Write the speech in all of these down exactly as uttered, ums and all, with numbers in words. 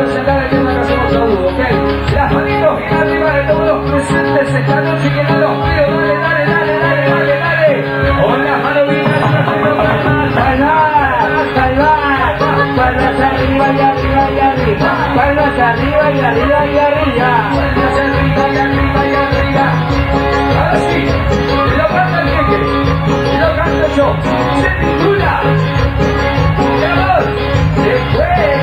presentar el tema que hacemos saludo, ¿ok? Las manitos bien arriba de todos los presentes esta noche que no los pido. Dale, dale, dale, dale, dale, dale. Con las manos bien arriba, palmas, palmas, palmas arriba y arriba y arriba, palmas arriba y arriba y arriba, palmas arriba y arriba y arriba. Ahora sí, lo canta el jeque, lo canto yo, se titula Mi amor se fue.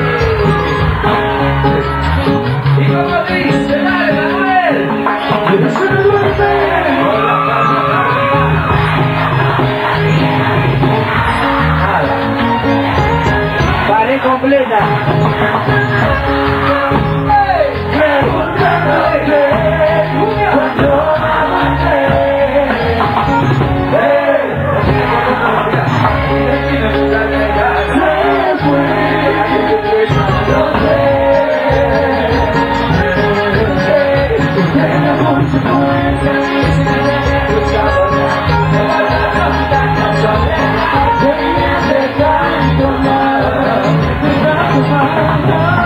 Y como dice, dale Manuel, que se me duerme con las palmas arriba. Nada, pared completa. Oh,